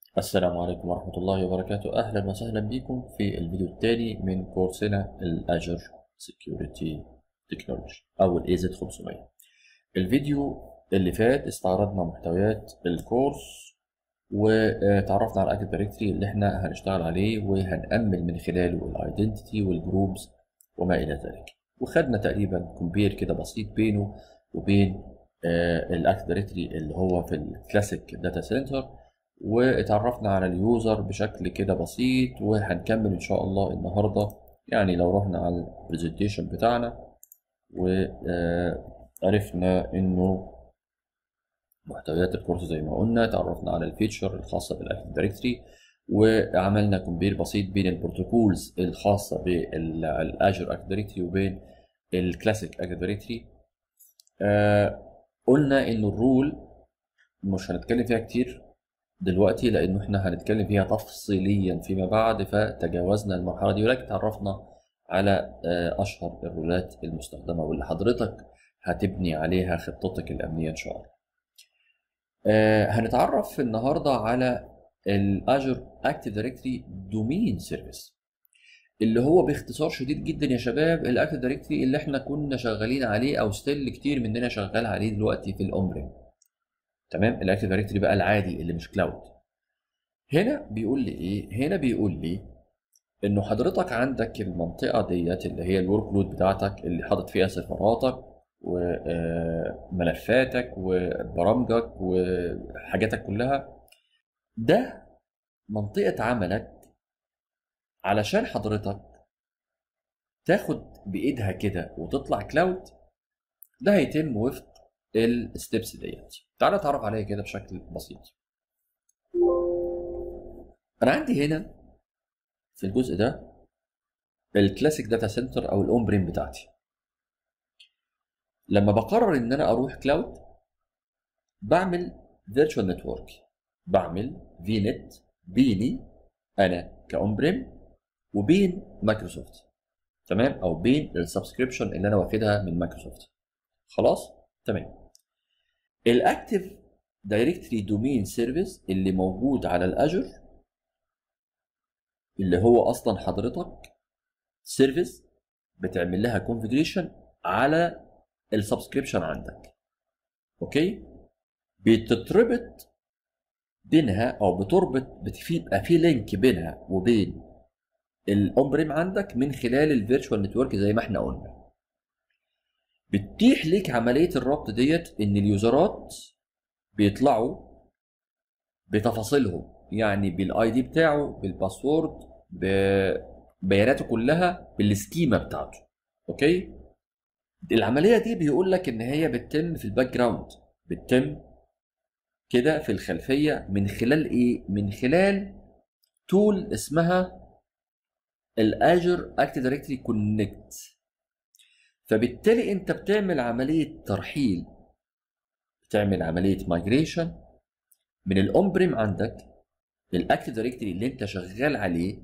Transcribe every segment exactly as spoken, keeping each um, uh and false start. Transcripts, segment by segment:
السلام عليكم ورحمة الله وبركاته. أهلا وسهلا بكم في الفيديو الثاني من كورسنا الأجر سكيورتي تكنولوجي أو ال إيه زد خمسمية. الفيديو اللي فات استعرضنا محتويات الكورس وتعرفنا على الأكتيف دايركتري اللي احنا هنشتغل عليه وهنأمن من خلاله الايدنتيتي والجروبز وما إلى ذلك، وخدنا تقريبا كومبير كده بسيط بينه وبين الأكتيف دايركتري اللي هو في الكلاسيك داتا سنتر، واتعرفنا على اليوزر بشكل كده بسيط، وهنكمل ان شاء الله النهارده. يعني لو رحنا على البرزنتيشن بتاعنا وعرفنا انه محتويات الكورس زي ما قلنا، تعرفنا على الفيتشر الخاصه بالاكتيف دايركتوري، وعملنا كومبير بسيط بين البروتوكولز الخاصه بالاجر اكتيف دايركتوري وبين الكلاسيك اكتيف دايركتوري. قلنا ان الرول مش هنتكلم فيها كتير دلوقتي لانه احنا هنتكلم فيها تفصيليا فيما بعد، فتجاوزنا المرحله دي، ولكن تعرفنا على اشهر الرولات المستخدمه واللي حضرتك هتبني عليها خطتك الامنيه ان شاء الله. هنتعرف النهارده على الاجر اكتيف دايركتوري دومين سيرفيس، اللي هو باختصار شديد جدا يا شباب الاكتيف دايركتوري اللي احنا كنا شغالين عليه او ستيل كتير مننا شغال عليه دلوقتي في الاومبريم. تمام، الاكتيف دايركتوري بقى العادي اللي مش كلاود. هنا بيقول لي ايه؟ هنا بيقول لي انه حضرتك عندك المنطقه ديت اللي هي الورك لود بتاعتك اللي حاطط فيها سيرفراتك وملفاتك وبرامجك وحاجاتك كلها. ده منطقه عملك علشان حضرتك تاخد بايدها كده وتطلع كلاود. ده هيتم وفق الستبس ديت. تعالى نتعرف عليها كده بشكل بسيط. انا عندي هنا في الجزء ده الكلاسيك داتا سنتر او الاون بريم بتاعتي. لما بقرر ان انا اروح كلاود بعمل فيرتشوال نتورك، بعمل في نت بيني انا كاون بريم وبين مايكروسوفت، تمام، او بين السبسكريبشن اللي انا واخدها من مايكروسوفت. خلاص تمام. الاكتيف دايركتري دومين سيرفيس اللي موجود على الاجر، اللي هو اصلا حضرتك سيرفيس بتعمل لها كونفيجريشن على السبسكريبشن عندك. اوكي، بتتربط بينها او بتربط بيبقى في لينك بينها وبين الاون بريم عندك من خلال الفيرتشوال نتورك زي ما احنا قلنا. بتتيح ليك عمليه الربط ديت ان اليوزرات بيطلعوا بتفاصيلهم، يعني بالاي دي بتاعه، بالباسورد، ببياناته كلها، بالسكيما بتاعته. اوكي، العمليه دي بيقول لك ان هي بتتم في الباك جراوند، بتتم كده في الخلفيه من خلال ايه؟ من خلال تول اسمها الاجر اكتيف دايركتري كونكت. فبالتالي انت بتعمل عمليه ترحيل، بتعمل عمليه مايجريشن من الاون بريم عندك للاكتيف دايركتري اللي انت شغال عليه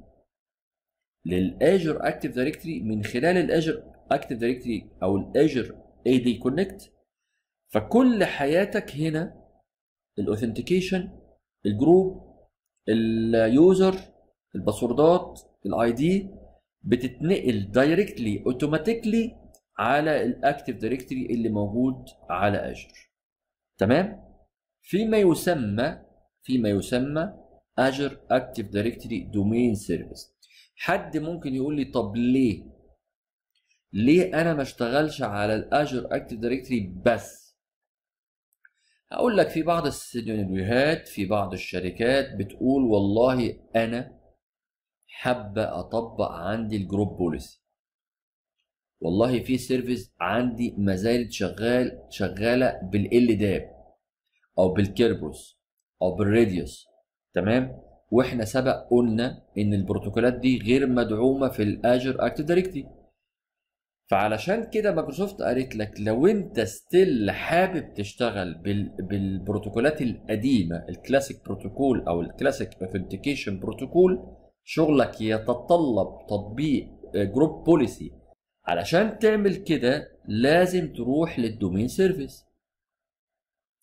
للاجر اكتيف دايركتري من خلال الاجر اكتيف دايركتري او الاجر اي دي كونكت. فكل حياتك هنا الاوثنتيكيشن، الجروب، اليوزر، الباسوردات، الاي دي بتتنقل دايركتلي اوتوماتيكلي على الاكتيف دايركتري اللي موجود على اجر. تمام، فيما يسمى فيما يسمى اجر اكتيف دايركتري دومين سيرفيس. حد ممكن يقول لي طب ليه ليه انا ما اشتغلش على الاجر اكتيف دايركتري بس؟ هقول لك في بعض السيناريوهات، في بعض الشركات بتقول والله انا حابه اطبق عندي الجروب بوليسي، والله في سيرفيس عندي ما زالت شغال شغاله بالال داب او بالكيربروس او بالراديوس، تمام، واحنا سبق قلنا ان البروتوكولات دي غير مدعومه في الاجر اكتيف دايركتري. فعلشان كده مايكروسوفت قالت لك لو انت ستيل حابب تشتغل بال... بالبروتوكولات القديمه، الكلاسيك بروتوكول او الكلاسيك اوثنتيكيشن بروتوكول، شغلك يتطلب تطبيق جروب بوليسي. علشان تعمل كده لازم تروح للدومين سيرفيس.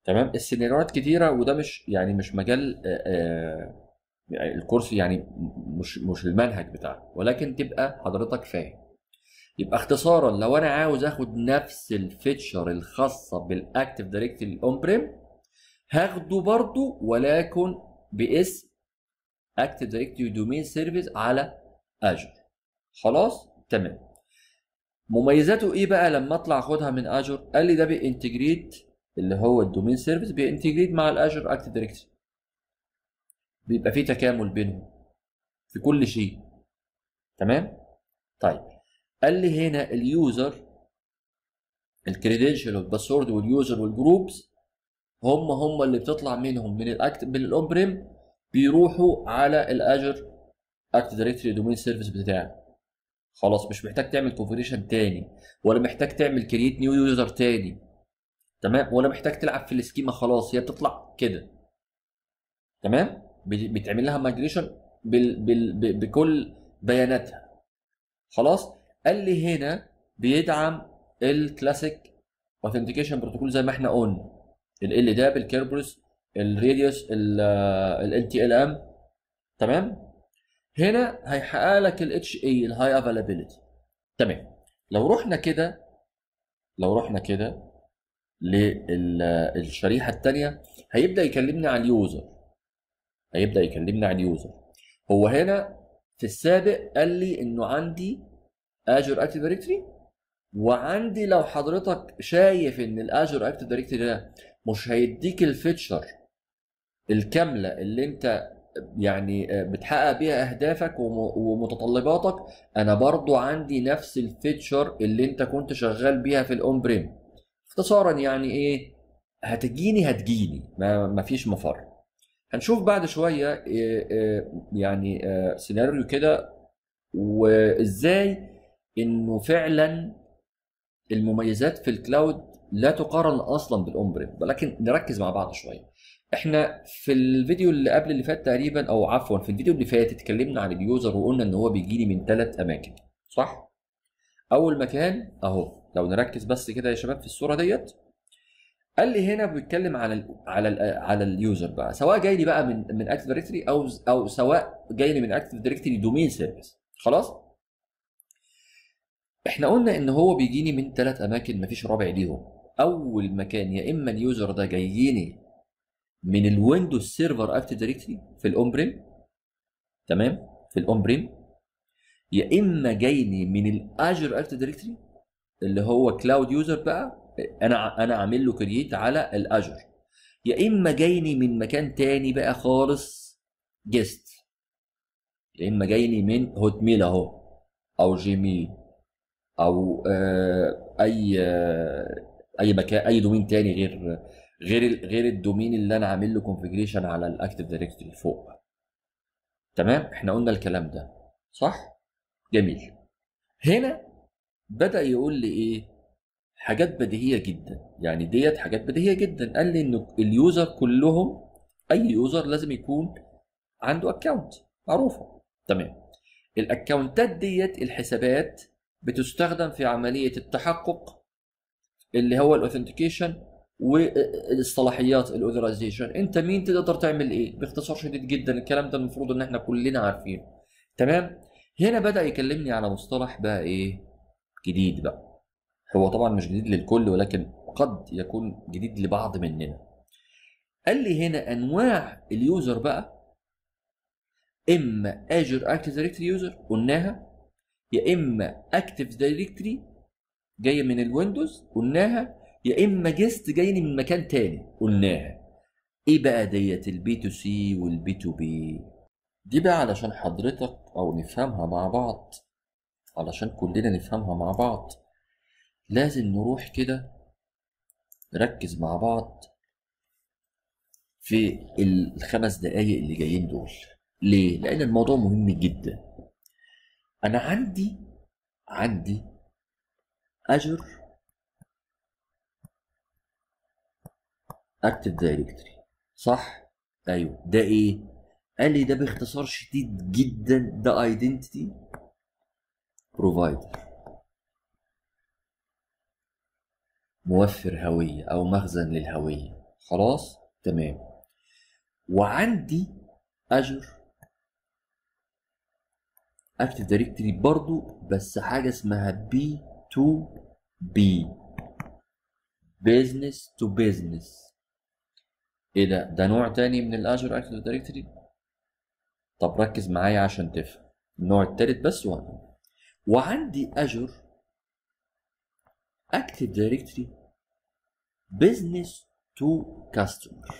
تمام. السيناريوهات كتيره، وده مش يعني مش مجال آه، آه، يعني الكورس، يعني مش مش المنهج بتاعه، ولكن تبقى حضرتك فاهم. يبقى اختصارا، لو انا عاوز اخد نفس الفيتشر الخاصه بالاكتيف دايركتري الاون بريم، هاخده برضو ولكن باسم اكتيف دايركتري دومين سيرفيس على اجر. خلاص تمام. مميزاته ايه بقى لما اطلع اخدها من اجر؟ قال لي ده بينتجريت، اللي هو الدومين سيرفيس بينتجريت مع الاجر اكتيف دايركتري، بيبقى في تكامل بينهم في كل شيء. تمام. طيب قال لي هنا اليوزر، الكريدنشال والباسورد واليوزر والجروبس هم هم اللي بتطلع منهم من الاكت من الاون بريم، بيروحوا على الاجر اكتيف دايركتري دومين سيرفيس بتاعك. خلاص مش محتاج تعمل كونفيجريشن تاني، ولا محتاج تعمل كرييت نيو يوزر تاني. تمام. ولا محتاج تلعب في السكيما، خلاص هي بتطلع كده. تمام. بتعمل لها مايجريشن بال... بال... بكل بياناتها. خلاص. قال لي هنا بيدعم الكلاسيك اوثنتيكيشن بروتوكول زي ما احنا قلنا، ال داب، الكيربروس، الراديوس، ال تي ال ام. تمام. هنا هيحقق لك الاتش اي، الهاي افيلابيلتي. تمام. لو رحنا كده لو رحنا كده للشريحه الثانيه، هيبدا يكلمني عن اليوزر هيبدا يكلمني عن اليوزر. هو هنا في السابق قال لي انه عندي اجر اكتيف دايركتوري، وعندي لو حضرتك شايف ان الاجر اكتيف دايركتوري ده مش هيديك الفيتشر الكامله اللي انت يعني بتحقق بيها اهدافك ومتطلباتك، انا برضو عندي نفس الفيتشر اللي انت كنت شغال بيها في الاون بريم. اختصارا يعني ايه؟ هتجيني هتجيني ما مفيش مفر. هنشوف بعد شويه إيه إيه يعني إيه سيناريو كده، وازاي انه فعلا المميزات في الكلاود لا تقارن اصلا بالاون بريم. ولكن نركز مع بعض شويه. احنا في الفيديو اللي قبل اللي فات تقريبا، او عفوا في الفيديو اللي فات، اتكلمنا عن اليوزر وقلنا ان هو بيجي لي من ثلاث اماكن، صح؟ اول مكان اهو، لو نركز بس كده يا شباب في الصوره ديت، قال لي هنا بيتكلم على ال على ال على اليوزر بقى، سواء جاي لي بقى من من اكتيف دايركتوري او او سواء جاي لي من اكتيف دايركتوري دومين سيرفيس. خلاص. احنا قلنا ان هو بيجيني من ثلاث اماكن مفيش رابع ليهم. اول مكان، يا اما اليوزر ده جاييني من الويندوز سيرفر اكتيف دايركتوري في الاون بريم، تمام، في الاون بريم، يا اما جايني من الاجر اكتيف دايركتوري اللي هو كلاود يوزر بقى، انا انا عامل له كرييت على الاجر، يا اما جايني من مكان تاني بقى خالص جيست، يا اما جايني من هوت ميل اهو، او جيميل، او آه اي آه اي مكان، اي دومين تاني غير غير غير الدومين اللي انا عامل له كونفيجريشن على الاكتيف دايركتوري فوق. تمام. احنا قلنا الكلام ده صح؟ جميل. هنا بدأ يقول لي ايه؟ حاجات بديهيه جدا، يعني ديت حاجات بديهيه جدا. قال لي ان اليوزر كلهم، اي يوزر لازم يكون عنده اكونت معروفه. تمام. الاكونتات ديت، الحسابات بتستخدم في عمليه التحقق اللي هو الاوثنتيكيشن والصلاحيات الاوثرايزيشن. انت مين، تقدر تعمل ايه؟ باختصار شديد جدا الكلام ده المفروض ان احنا كلنا عارفينه. تمام. هنا بدأ يكلمني على مصطلح بقى ايه جديد بقى، هو طبعا مش جديد للكل ولكن قد يكون جديد لبعض مننا. قال لي هنا انواع اليوزر بقى، اما اجر اكتيف دايركتوري يوزر قلناها، يا اما اكتيف دايركتوري جايه من الويندوز قلناها، يا اما جيست جاي من مكان تاني قلناها. ايه بقى ديت البي تو سي والبي تو بي؟ دي بقى علشان حضرتك او نفهمها مع بعض، علشان كلنا نفهمها مع بعض، لازم نروح كده نركز مع بعض في الخمس دقايق اللي جايين دول. ليه؟ لأن الموضوع مهم جدا. أنا عندي عندي أجر أكتيف دايركتوري، صح؟ أيوه. ده إيه؟ قال لي ده باختصار شديد جدا ده ايدنتيتي بروفايدر، موفر هوية أو مخزن للهوية. خلاص تمام. وعندي اجر اكتف دايركتري برضو، بس حاجه اسمها بي تو بي، بيزنس تو بيزنس. ايه ده؟ ده نوع تاني من الاجر اكتف دايركتري. طب ركز معايا عشان تفهم النوع التالت بس. وانا وعندي اجر اكتف دايركتري بيزنس تو كاستمر.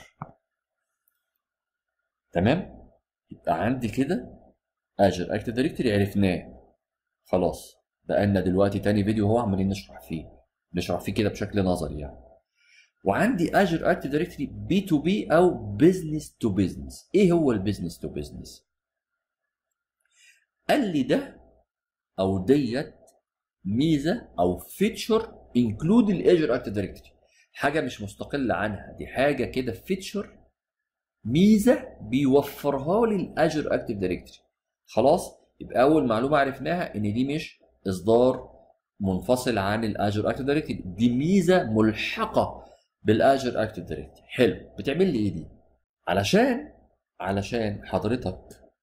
تمام؟ يبقى عندي كده اجر اكتف دايركتري عرفناه خلاص. بقالنا دلوقتي تاني فيديو هو عمالين نشرح فيه نشرح فيه كده بشكل نظري يعني. وعندي اجر اكتف دايركتري بي تو بي او بزنس تو بزنس. ايه هو البيزنس تو بزنس؟ قال لي ده او ديت ميزه او فيتشر انكلود الاجر اكتف دايركتري، حاجه مش مستقله عنها، دي حاجه كده فيتشر، ميزه بيوفرها لي الاجر اكتف دايركتري. خلاص، يبقى اول معلومه عرفناها ان دي مش اصدار منفصل عن الاجر اكتف دايركتري، دي ميزه ملحقه بالاجر اكتف دايركتري. حلو، بتعمل لي ايه دي؟ علشان علشان حضرتك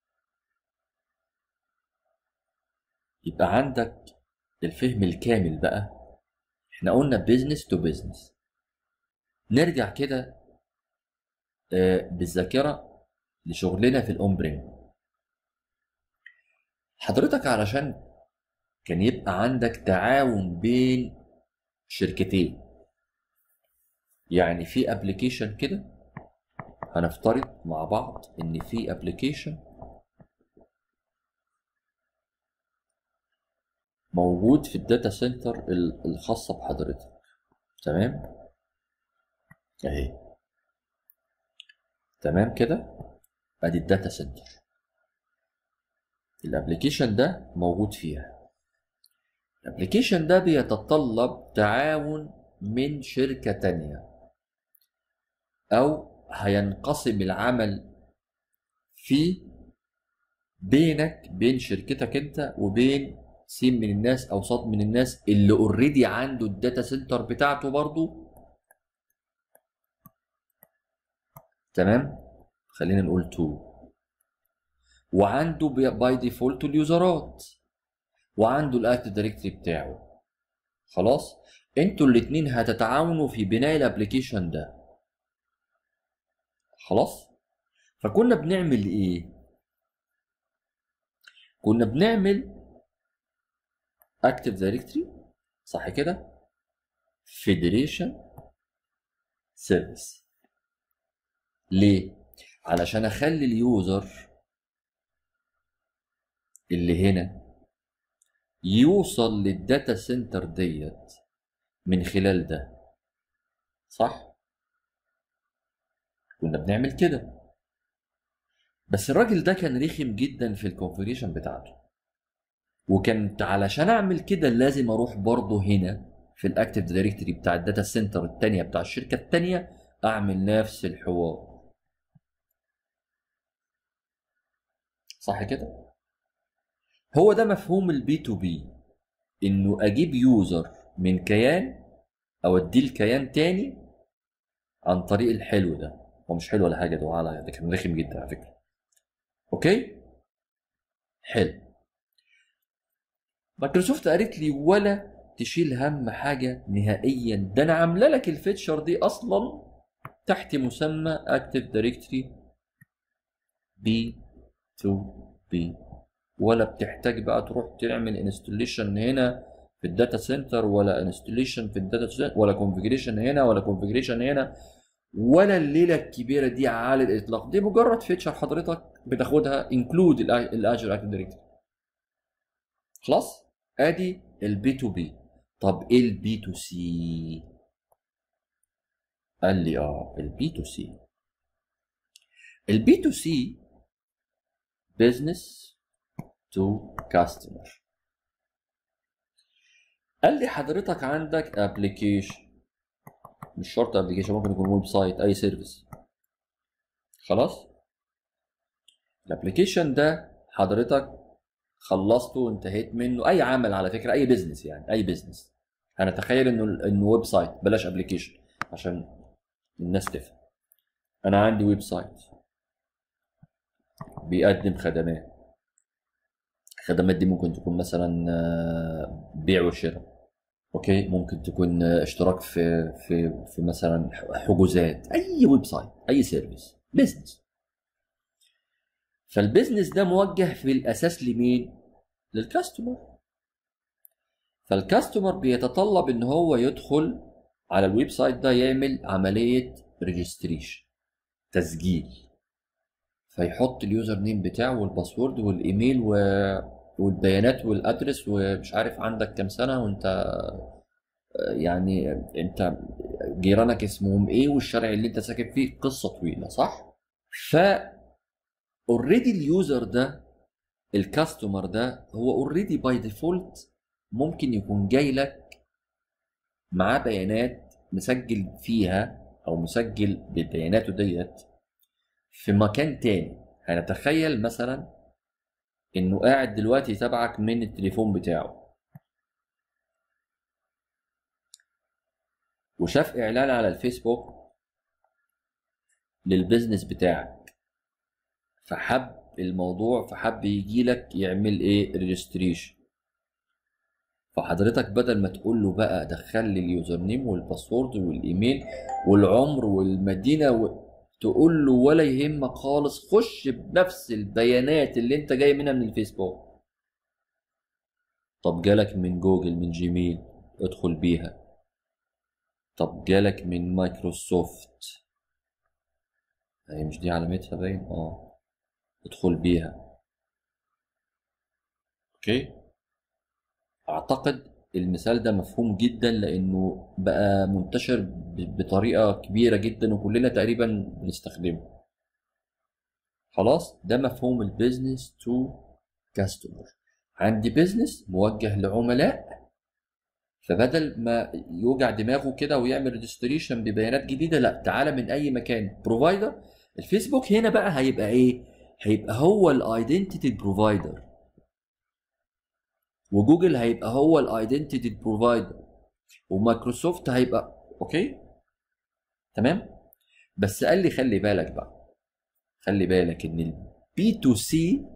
يبقى عندك الفهم الكامل بقى. احنا قلنا بيزنس تو بيزنس. نرجع كده آه، بالذاكره لشغلنا في الاون بريم. حضرتك علشان كان يبقى عندك تعاون بين شركتين، يعني في ابلكيشن كده، هنفترض مع بعض ان في ابلكيشن موجود في الداتا سنتر الخاصه بحضرتك. تمام؟ اهي تمام كده، ادي الداتا سنتر، الابلكيشن ده موجود فيها. الابلكيشن ده بيتطلب تعاون من شركه تانية، او هينقسم العمل فيه بينك بين شركتك انت وبين سين من الناس او صاد من الناس اللي اوريدي عنده الداتا سنتر بتاعته برضو. تمام؟ خلينا نقول تو، وعنده باي ديفولت اليوزرات، وعنده الاكتف دايركتري بتاعه. خلاص، انتوا الاتنين هتتعاونوا في بناء الابلكيشن ده. خلاص، فكنا بنعمل ايه؟ كنا بنعمل اكتف دايركتري، صح كده، فيدريشن سيرفيس. ليه؟ علشان اخلي اليوزر اللي هنا يوصل للداتا سنتر ديت من خلال ده. صح؟ كنا بنعمل كده، بس الراجل ده كان رخم جدا في الكونفيجريشن بتاعته، وكانت علشان اعمل كده لازم اروح برضه هنا في الاكتف دايركتري بتاع الداتا سنتر الثانيه بتاع الشركه الثانيه اعمل نفس الحوار. صح كده؟ هو ده مفهوم البي تو بي، انه اجيب يوزر من كيان اوديه لكيان تاني عن طريق الحلو ده. هو مش حلو ولا حاجه، ده على ده كان رخم جدا على فكره. اوكي؟ حلو. مايكروسوفت قالت لي ولا تشيل هم حاجه نهائيا، ده انا عامله لك الفيتشر دي اصلا تحت مسمى اكتف دايركتري بي تو بي، ولا بتحتاج بقى تروح تعمل انستليشن هنا في الداتا سنتر، ولا انستليشن في الداتا سنتر، ولا كونفيجريشن هنا ولا كونفيجريشن هنا، ولا الليله الكبيره دي على الاطلاق. دي مجرد فيتشر حضرتك بتاخدها انكلود الاجر اكتف دايركتري. خلاص، ادي البي تو بي. طب ايه البي تو سي؟ قال لي اه البي تو سي. البي تو سي بزنس تو كاستمر. قال لي حضرتك عندك ابلكيشن، مش شرط ابلكيشن، ممكن يكون ويب سايت، اي سيرفيس. خلاص، الابلكيشن ده حضرتك خلصته وانتهيت منه، اي عمل على فكره، اي بزنس يعني، اي بزنس. هنتخيل انه انه ويب سايت، بلاش ابلكيشن عشان الناس تفهم. انا عندي ويب سايت بيقدم خدمات. الخدمات دي ممكن تكون مثلا آه، بيع وشراء، اوكي، ممكن تكون آه، اشتراك في في في مثلا حجوزات، اي ويب سايت، اي سيرفيس، بزنس. فالبزنس ده موجه في الاساس لمين؟ للكاستمر. فالكاستمر بيتطلب ان هو يدخل على الويب سايت ده، يعمل عمليه ريجستريشن، تسجيل. فيحط اليوزر نيم بتاعه والباسورد والايميل و... والبيانات والادرس، ومش عارف عندك كام سنه، وانت يعني انت جيرانك اسمهم ايه، والشارع اللي انت ساكن فيه، قصه طويله، صح؟ ف اوريدي اليوزر ده، الكاستمر ده، هو اوريدي باي ديفولت ممكن يكون جاي لك معاه بيانات مسجل فيها، او مسجل ببياناته ديت في مكان تاني. هنتخيل مثلا انه قاعد دلوقتي يتابعك من التليفون بتاعه، وشاف اعلان على الفيسبوك للبيزنس بتاعك، فحب الموضوع، فحب يجي لك يعمل ايه؟ ريجستريشن. فحضرتك بدل ما تقول له بقى دخل لي اليوزر نيم والباسورد والايميل والعمر والمدينه و... تقول له ولا يهمك خالص، خش بنفس البيانات اللي انت جاي منها من الفيسبوك. طب جالك من جوجل، من جيميل، ادخل بيها. طب جالك من مايكروسوفت، هي مش دي علامتها باين؟ اه، ادخل بيها. اوكي. اعتقد المثال ده مفهوم جدا، لانه بقى منتشر ب- بطريقة كبيرة جدا، وكلنا تقريبا بنستخدمه. خلاص، ده مفهوم البيزنس تو كاستمر. عندي بيزنس موجه لعملاء، فبدل ما يوجع دماغه كده ويعمل ريجستريشن ببيانات جديده، لا، تعالى من اي مكان. بروفايدر الفيسبوك هنا بقى هيبقى ايه؟ هيبقى هو الايدنتيتي بروفايدر، وجوجل هيبقى هو الايدنتيتي بروفايدر، ومايكروسوفت هيبقى اوكي. تمام. بس قال لي خلي بالك بقى، خلي بالك ان البي تو سي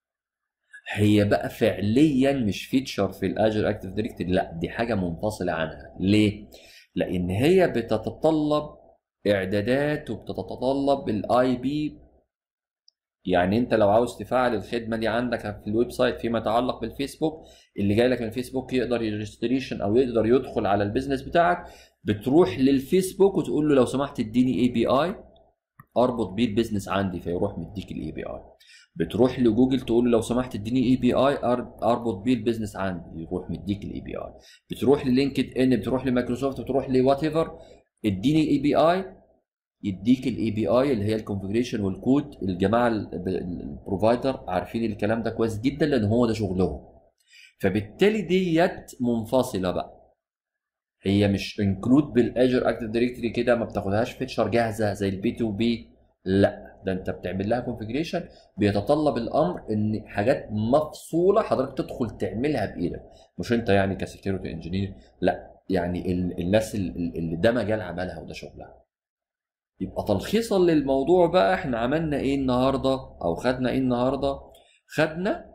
هي بقى فعليا مش فيتشر في الاجر اكتف دايركتوري، لا، دي حاجه منفصله عنها. ليه؟ لان هي بتتطلب اعدادات، وبتتطلب الاي بي. يعني انت لو عاوز تفعل الخدمه دي عندك في الويب سايت فيما يتعلق بالفيسبوك، اللي جاي لك من الفيسبوك يقدر يريجستريشن او يقدر يدخل على البيزنس بتاعك، بتروح للفيسبوك وتقول له لو سمحت اديني اي بي اي اربط بيه البيزنس عندي، فيروح مديك الاي بي اي. بتروح لجوجل تقول له لو سمحت اديني اي بي اي اربط بيه البيزنس عندي، يروح مديك الاي بي اي. بتروح للينكد ان، بتروح لمايكروسوفت، بتروح لوات ايفر، اديني اي بي اي، يديك الاي بي اي اللي هي الكونفجريشن والكود. الجماعه البروفايدر عارفين الكلام ده كويس جدا، لان هو ده شغلهم. فبالتالي ديت منفصله بقى، هي مش انكلود بالاجر اكتف دايركتوري كده، ما بتاخدهاش فيتشر جاهزه زي البي تو بي، لا، ده انت بتعمل لها كونفجريشن. بيتطلب الامر ان حاجات مفصوله حضرتك تدخل تعملها بايدك، مش انت يعني كسكيورتي انجينير، لا، يعني ال- الناس ال- اللي ده مجال عملها وده شغلها. يبقى تلخيصا للموضوع بقى، احنا عملنا ايه النهارده، او خدنا ايه النهارده؟ خدنا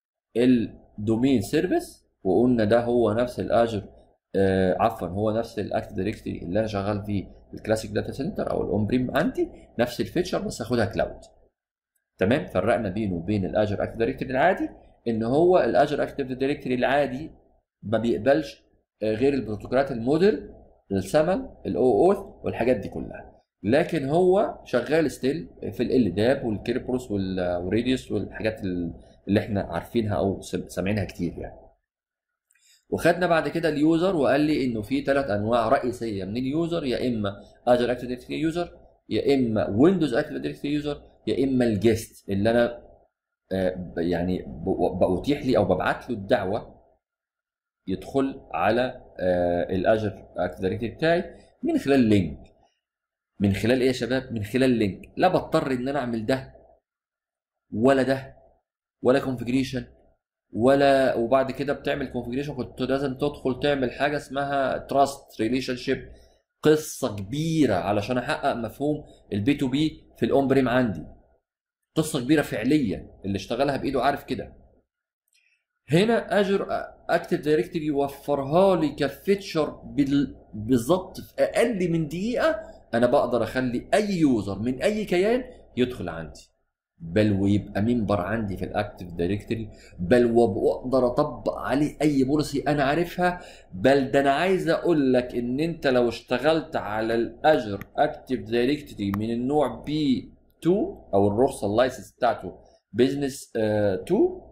الدومين سيرفيس، وقلنا ده هو نفس الاجر، آه عفوا، هو نفس الاكتف دايركتوري اللي انا شغال فيه، الكلاسيك داتا سنتر او الاون بريم عندي، نفس الفيتشر بس هاخدها كلاود. تمام. فرقنا بينه وبين الاجر اكتف دايركتوري العادي ان هو الاجر اكتف دايركتوري العادي ما بيقبلش آه، غير البروتوكولات الموديل، السمن، الاو اوث والحاجات دي كلها. لكن هو شغال ستيل في ال داب والكيربروس والراديوس والحاجات اللي احنا عارفينها او سامعينها كتير يعني. وخدنا بعد كده اليوزر، وقال لي انه في ثلاث انواع رئيسيه من اليوزر، يا اما اجر اكتف دايركتوري يوزر، يا اما ويندوز اكتف دايركتوري يوزر، يا اما الجيست اللي انا آه، يعني ب- بأتيح لي او ببعت له الدعوه يدخل على الاجر اكتف دايركتوري بتاعي من خلال لينك. من خلال ايه يا شباب؟ من خلال لينك. لا بضطر ان انا اعمل ده ولا ده ولا كونفجريشن ولا، وبعد كده بتعمل كونفجريشن كنت لازم تدخل تعمل حاجه اسمها تراست ريليشن شيب قصه كبيره علشان احقق مفهوم البي تو بي في الاون بريم عندي، قصه كبيره فعليا، اللي اشتغلها بايده عارف كده. هنا اجر اكتف دايركتوري يوفرها لي كفيتشر بالظبط في اقل من دقيقه، انا بقدر اخلي اي يوزر من اي كيان يدخل عندي، بل ويبقى ممبر عندي في الاكتف دايركتوري، بل واقدر اطبق عليه اي بوليسي انا عارفها. بل ده انا عايز اقول لك ان انت لو اشتغلت على الاجر اكتف دايركتوري من النوع بي اتنين او الرخصه اللايسنس بتاعته بزنس اتنين،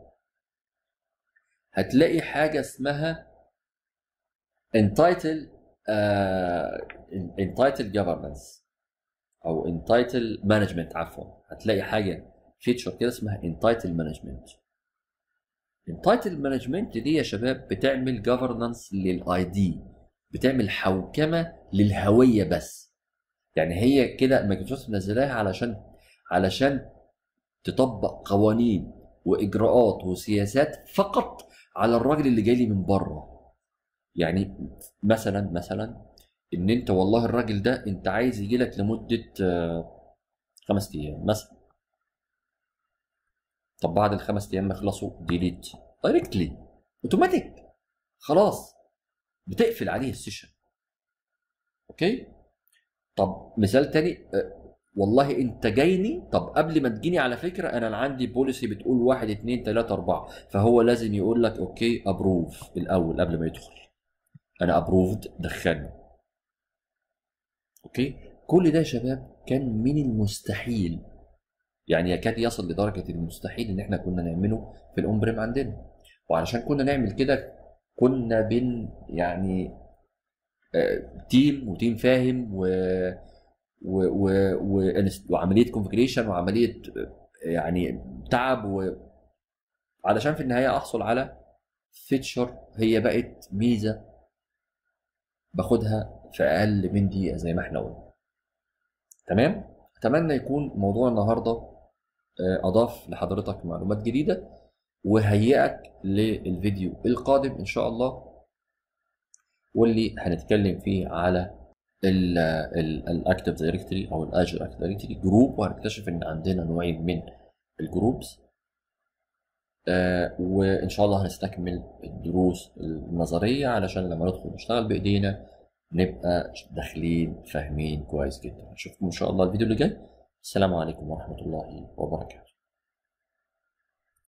هتلاقي حاجه اسمها entitled uh, entitled governance او entitled management، عفوا هتلاقي حاجه فيتشر كده اسمها entitled management. entitled management دي يا شباب بتعمل governance للاي دي، بتعمل حوكمه للهويه بس. يعني هي كده مايكروسوفت منزلاها علشان علشان تطبق قوانين واجراءات وسياسات فقط على الراجل اللي جاي لي من بره. يعني مثلا مثلا ان انت والله الراجل ده انت عايز يجي لك لمده خمس ايام مثلا، طب بعد الخمس ايام ما يخلصوا ديليت دايركتلي اوتوماتيك، خلاص بتقفل عليه السيشن. اوكي. طب مثال تاني، والله انت جايني، طب قبل ما تجيني على فكره انا عندي بوليسي بتقول واحد اتنين تلاته اربعه، فهو لازم يقول لك اوكي ابروف الاول قبل ما يدخل، انا ابروفد دخلني. اوكي. كل ده يا شباب كان من المستحيل، يعني يكاد يصل لدرجه المستحيل ان احنا كنا نعمله في الاون بريم عندنا. وعلشان كنا نعمل كده كنا بين يعني آه تيم وتيم فاهم و و و و وعمليه كونفجريشن وعمليه يعني تعب، وعلشان في النهايه احصل على فيتشر هي بقت ميزه باخدها في اقل من دقيقه زي ما احنا قلنا. تمام. اتمنى يكون موضوع النهارده اضاف لحضرتك معلومات جديده وهيئك للفيديو القادم ان شاء الله، واللي هنتكلم فيه على الاكتف دايركتوري او الاجر اكتف دايركتوري جروب، وهنكتشف ان عندنا نوعين من الجروبس. آه وان شاء الله هنستكمل الدروس النظريه علشان لما ندخل نشتغل بايدينا نبقى داخلين فاهمين كويس جدا. نشوفكم ان شاء الله الفيديو اللي جاي. السلام عليكم ورحمه الله وبركاته.